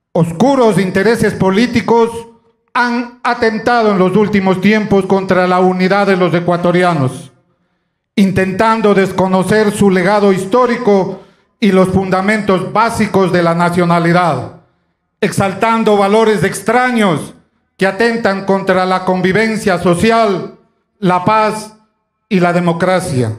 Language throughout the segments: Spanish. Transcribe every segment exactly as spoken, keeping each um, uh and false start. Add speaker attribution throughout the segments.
Speaker 1: Oscuros intereses políticos han atentado en los últimos tiempos contra la unidad de los ecuatorianos, intentando desconocer su legado histórico y los fundamentos básicos de la nacionalidad, exaltando valores extraños que atentan contra la convivencia social, la paz y la democracia.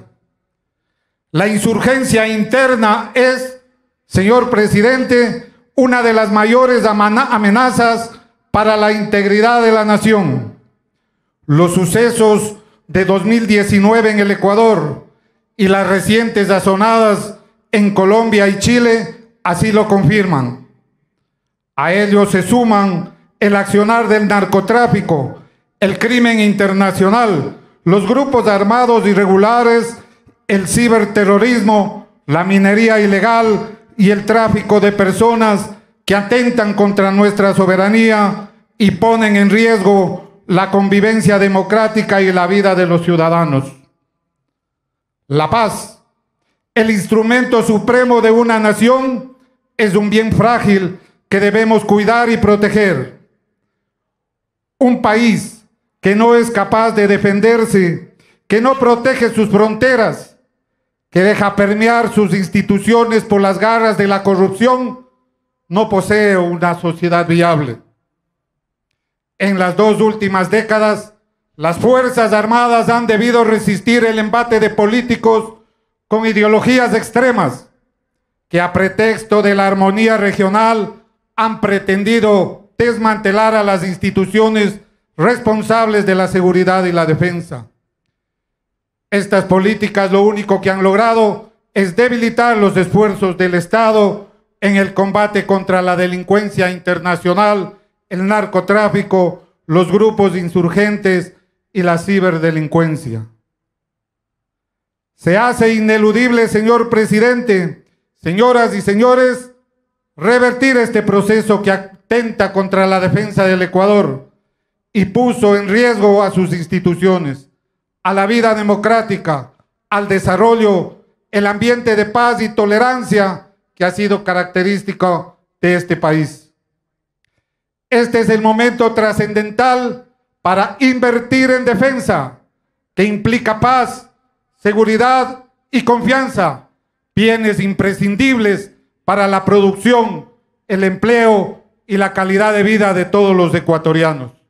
Speaker 1: La insurgencia interna es, señor presidente, una de las mayores amenazas para la integridad de la nación. Los sucesos de dos mil diecinueve en el Ecuador y las recientes azonadas en Colombia y Chile así lo confirman. A ello se suman el accionar del narcotráfico, el crimen internacional, los grupos armados irregulares, el ciberterrorismo, la minería ilegal y el tráfico de personas que atentan contra nuestra soberanía y ponen en riesgo la convivencia democrática y la vida de los ciudadanos. La paz, el instrumento supremo de una nación, es un bien frágil que debemos cuidar y proteger. Un país que no es capaz de defenderse, que no protege sus fronteras, que deja permear sus instituciones por las garras de la corrupción, no posee una sociedad viable. En las dos últimas décadas, las Fuerzas Armadas han debido resistir el embate de políticos con ideologías extremas que a pretexto de la armonía regional han pretendido desmantelar a las instituciones responsables de la seguridad y la defensa. Estas políticas lo único que han logrado es debilitar los esfuerzos del Estado en el combate contra la delincuencia internacional, el narcotráfico, los grupos insurgentes y la ciberdelincuencia. Se hace ineludible, señor presidente, señoras y señores, revertir este proceso que atenta contra la defensa del Ecuador y puso en riesgo a sus instituciones, a la vida democrática, al desarrollo, el ambiente de paz y tolerancia que ha sido característico de este país. Este es el momento trascendental para invertir en defensa, que implica paz, seguridad y confianza, bienes imprescindibles para la producción, el empleo y la calidad de vida de todos los ecuatorianos.